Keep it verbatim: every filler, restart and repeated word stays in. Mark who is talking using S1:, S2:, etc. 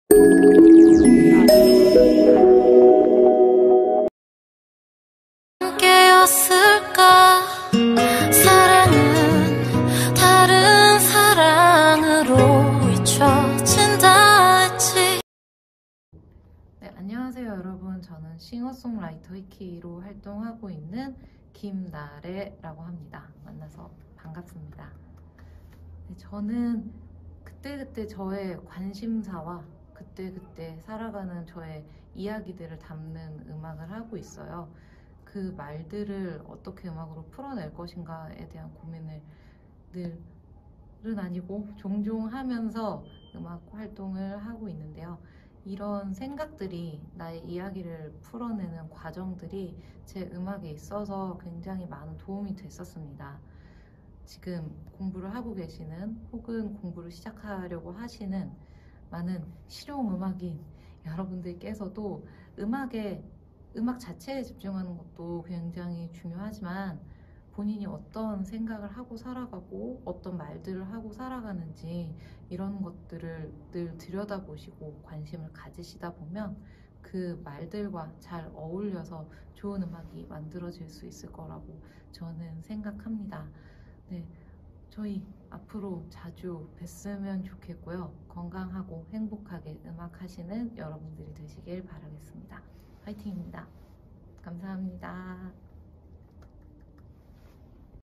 S1: 함께였을까? 사랑은 다른 사랑으로 잊혀진다 했지.
S2: 네, 안녕하세요 여러분. 저는 싱어송라이터 히키로 활동하고 있는 김나래라고 합니다. 만나서 반갑습니다. 네, 저는 그때그때 저의 관심사와 그때그때 살아가는 저의 이야기들을 담는 음악을 하고 있어요. 그 말들을 어떻게 음악으로 풀어낼 것인가에 대한 고민을 늘은 아니고 종종 하면서 음악 활동을 하고 있는데요. 이런 생각들이 나의 이야기를 풀어내는 과정들이 제 음악에 있어서 굉장히 많은 도움이 됐었습니다. 지금 공부를 하고 계시는 혹은 공부를 시작하려고 하시는 많은 실용음악인 여러분들께서도 음악에 음악 자체에 집중하는 것도 굉장히 중요하지만 본인이 어떤 생각을 하고 살아가고 어떤 말들을 하고 살아가는지 이런 것들을 늘 들여다보시고 관심을 가지시다 보면 그 말들과 잘 어울려서 좋은 음악이 만들어질 수 있을 거라고 저는 생각합니다. 네, 저희 앞으로 자주 뵀으면 좋겠고요. 건강하고 행복하게 음악하시는 여러분들이 되시길 바라겠습니다. 화이팅입니다. 감사합니다.